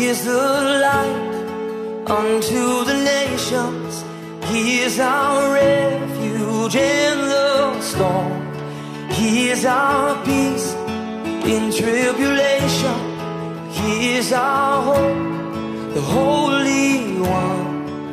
is the light unto the nations. He is our refuge in the storm. He is our peace in tribulation. He is our hope, the Holy One.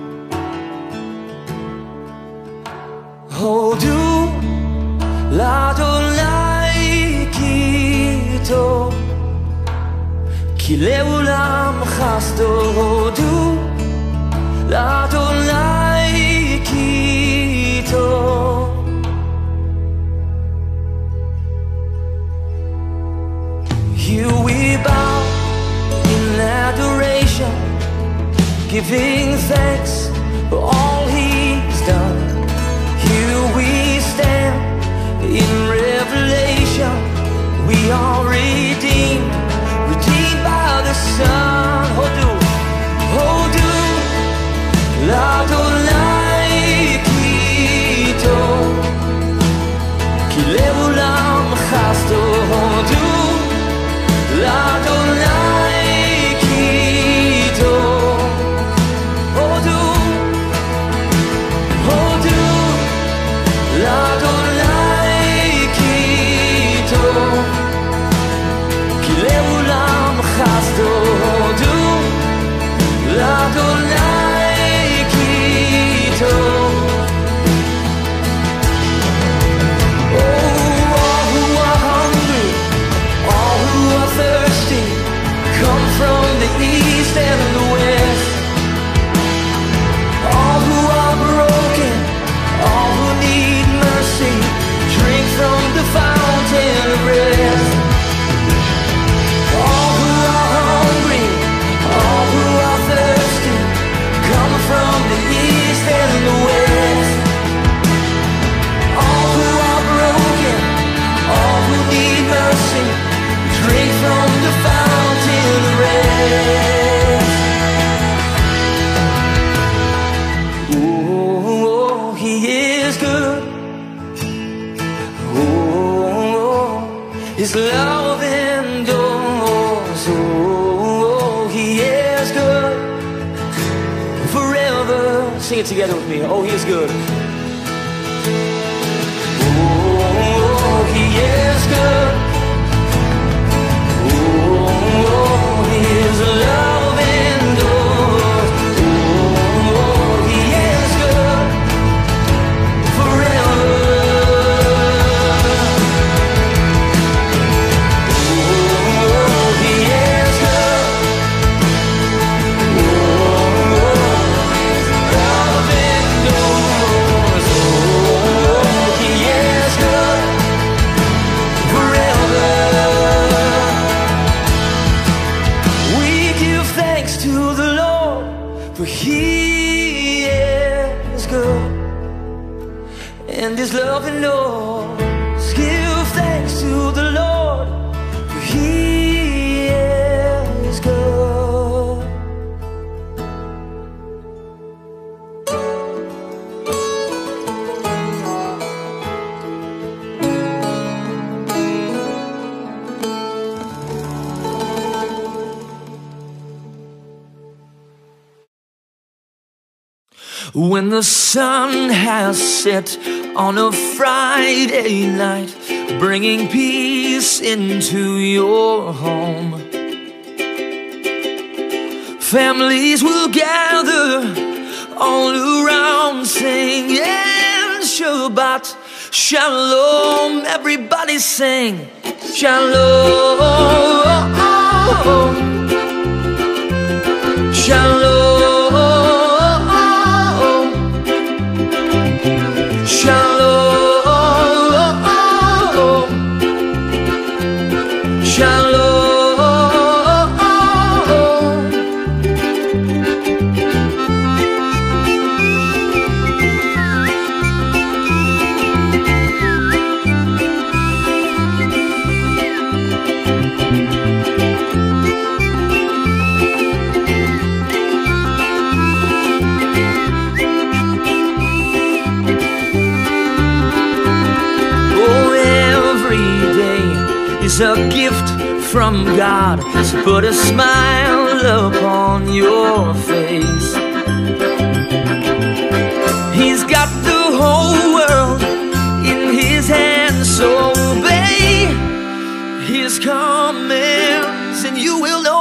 Hodu l'Adonai Kito, Ki le'olam chasto. Hodu l'Adonai Kito. Here we bow in adoration, giving thanks for all He's done. Here we stand in revelation. We are redeemed, redeemed by the Son. Hodu, Hodu l'Adonai Kito, Ki le'olam chasto. Hodu l'Adonai Kito. Hodu, Hodu l'Adonai Kito, Ki le'olam chasto. Hodu l'Adonai Kito. Oh, all who are hungry, all who are thirsty, come from the east and the west. All who are broken, all who need mercy, drink from the fountain of rest. All who are hungry, all who are thirsty, come from the east and the west. All who are broken, all who need mercy, drink from the fountain of rest. Oh, He is good. Oh, His love endures. Oh, He is good forever. Sing it together with me. Oh, He is good. Oh, He is good. Oh, His love endures. Oh, He is good forever. Oh, He is good. Oh, His love endures. Oh, He is good forever. We give thanks to the Lord, for He is good, and His love endures. Give thanks to the Lord, for He is good. When the sun has set on a Friday night, bringing peace into your home, families will gather all around singing Shabbat Shalom. Everybody sing Shalom, Shalom, Shalom, Shalom. is a gift from God, so put a smile upon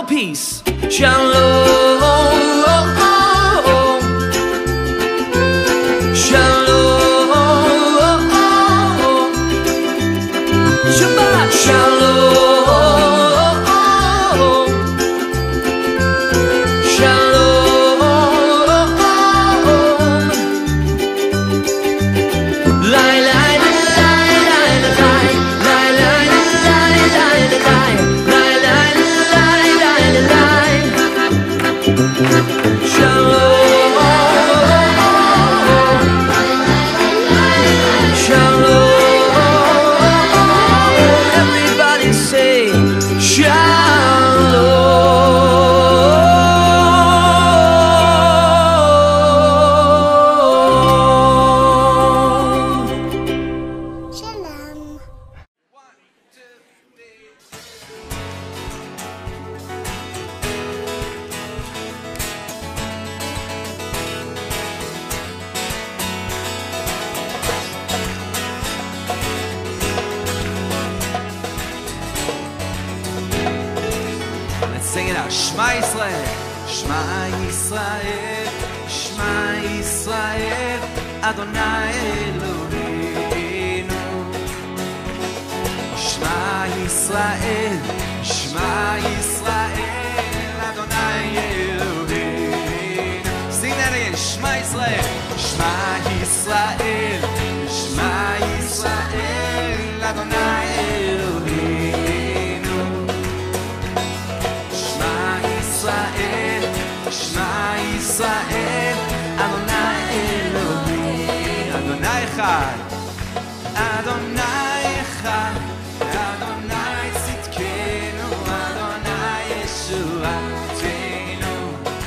peace. Shalom. Shabbat shalom, shalom. Lai lai lai lai lai lai lai lai lai lai lai lai lai lai. Shalom, shalom. Sing it out. Shema Yisrael, Shema Yisrael, Shema Yisrael, Adonai Eloheinu. Shema Yisrael, Shema Yisrael, Adonai Eloheinu. Sing that again. Shema Yisrael, Shema Yisrael, Shema Yisrael, Adonai Eloheinu. Yisrael, Shema Yisrael, Adonai Elohim, Adonai Echad, Adonai Echad, Adonai Tzidkenu, Adonai Yeshuatenu,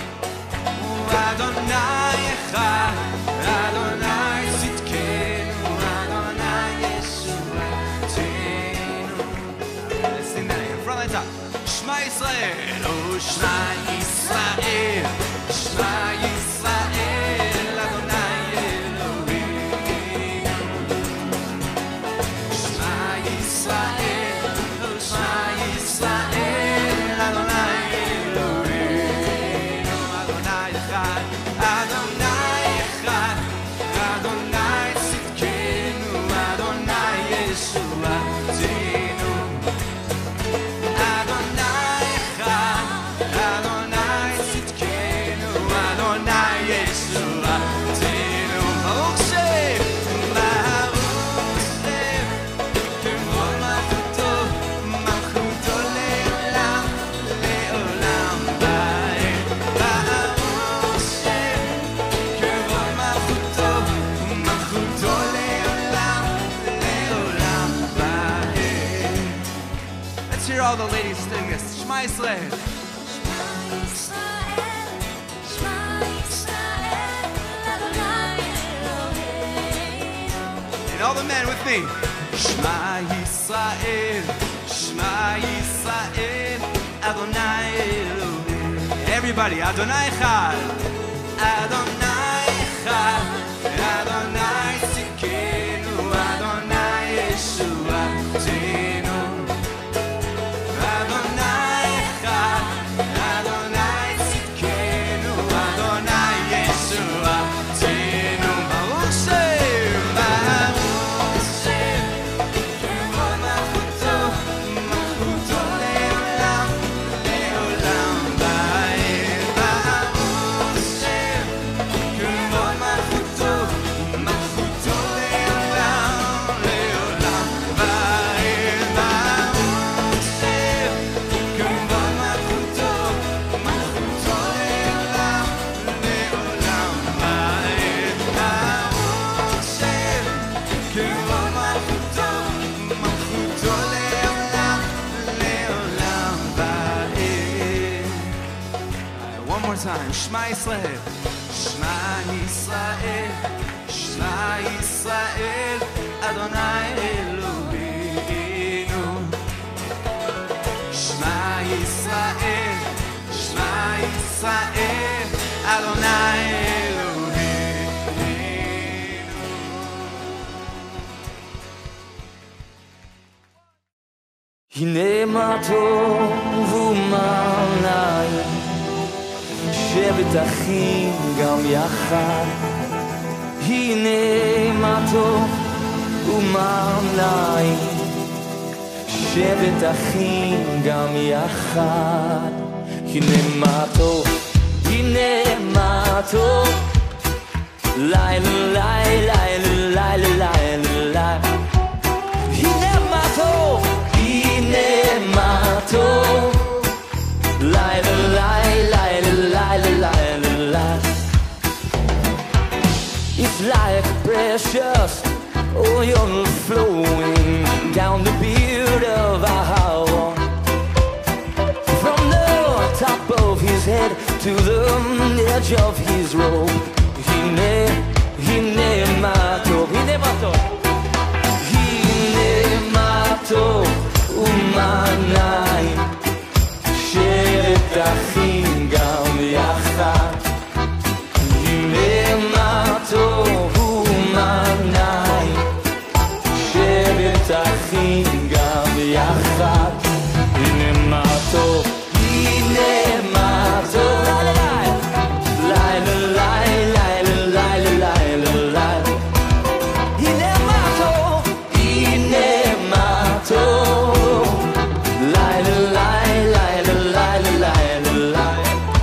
Adonai Echad, Adonai Tzidkenu, Adonai Yeshuatenu. Let's sing that again. Front lights up. Shema Yisrael. Shema Yisrael, Shema Yisrael, Adonai Eloheinu. Shema Yisrael, Shema Yisrael, Adonai Eloheinu. Adonai Echad, Adonai Echad, Adonai Tzidkenu, Adonai Yeshuatenu. Adonai Tzidkenu, Adonai Yeshuatenu. Baruch Shem, Baruch Shem, Kevod Malchuto, Malchuto le'olam, le'olam va'ed. Baruch Shem, Kevod Malchuto, Malchuto le'olam, le'olam va'ed. Let's hear all the ladies sing this. Shema Yisrael. And all the men with me. Shema Yisrael, Shema Yisrael, Adonai Elohim. Everybody, Adonai Echad, Adonai Echad, Adonai Tzidkenu, Adonai Yeshuatenu. Adonai Echad, Adonai Tzidkenu, Adonai Yeshuatenu. Baruch Shem, Baruch Shem, Kevod Malchuto, Malchuto le'olam, le'olam va'ed. Baruch Shem, Kevod Malchuto, Malchuto le'olam, le'olam va'ed. Baruch Shem, Kevod Malchuto, Malchuto le'olam, le'olam va'ed. Baruch Shem, Kevod Malchuto, Malchuto le'olam, le'olam va'ed. One more time. Shema Yisrael, Shema Yisrael, Shema Yisrael, Adonai Eloheinu. Shema Yisrael, Shema Yisrael, Adonai Eloheinu. הנה מה טוב ומה נעים, שבת אחים גם יחד. הנה מה טוב ומה נעים, שבת אחים גם יחד. הנה מה טוב, הנה מה טוב, לילה לילה לילה לילה לילה. הנה מה טוב, הנה מה טוב, לילה לילה לילה לילה לילה. It's like precious oil flowing down the beard of our heart, from the top of his head to the edge of his robe. הנה מה טוב, הנה מה טוב, הנה מה טוב ומה נעים, שבת אחים גם יחד. הנה מה טוב ומה נעים, שבת אחים גם יחד. הנה מה טוב, הנה מה טוב, לילה לילה לילה לילה לילה. הנה מה טוב, הנה מה טוב, לילה לילה לילה לילה לילה.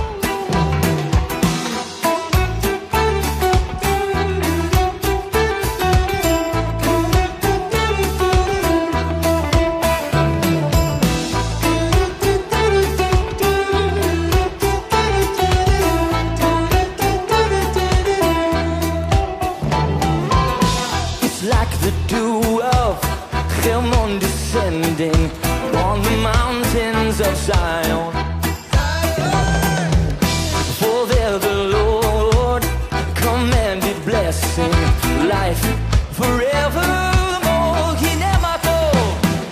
Like the dew of Hermon descending on the mountains of Zion. For there the Lord commanded blessing, life forevermore. Hine ma tov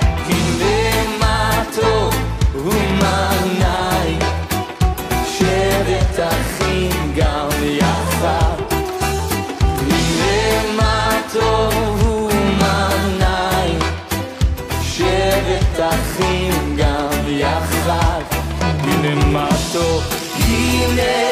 ומה נעים, שבת אחים גם יחד. הנה מה טוב ומה נעים, שבת אחים גם יחד. הנה מה טוב, הנה